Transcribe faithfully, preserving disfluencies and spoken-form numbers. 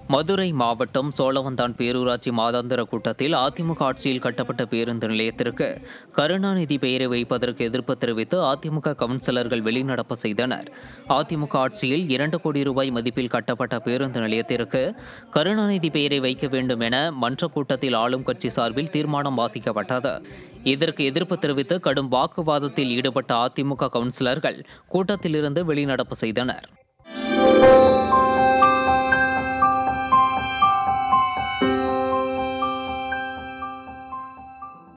மதுரை மாவட்டம் சோழவந்தான் பேரூராட்சி மாதாந்திர கூட்டத்தில் அதிமுக ஆட்சியில் கட்டப்பட்ட பேருந்து நிலையத்திற்கு கருணாநிதி பெயரை வைப்பதற்கு எதிர்ப்பு தெரிவித்து அதிமுக கவுன்சிலர்கள் வெளிநடப்பு செய்தனர். அதிமுக ஆட்சியில் இரண்டு கோடி ரூபாய் மதிப்பில் கட்டப்பட்ட பேருந்து நிலையத்திற்கு கருணாநிதி பெயரை வைக்க வேண்டும் என மன்ற கூட்டத்தில் ஆளும் கட்சி சார்பில் தீர்மானம் வாசிக்கப்பட்டது. இதற்கு எதிர்ப்பு தெரிவித்து கடும் வாக்குவாதத்தில் ஈடுபட்ட அதிமுக கவுன்சிலர்கள் கூட்டத்திலிருந்து வெளிநடப்பு செய்தனர்.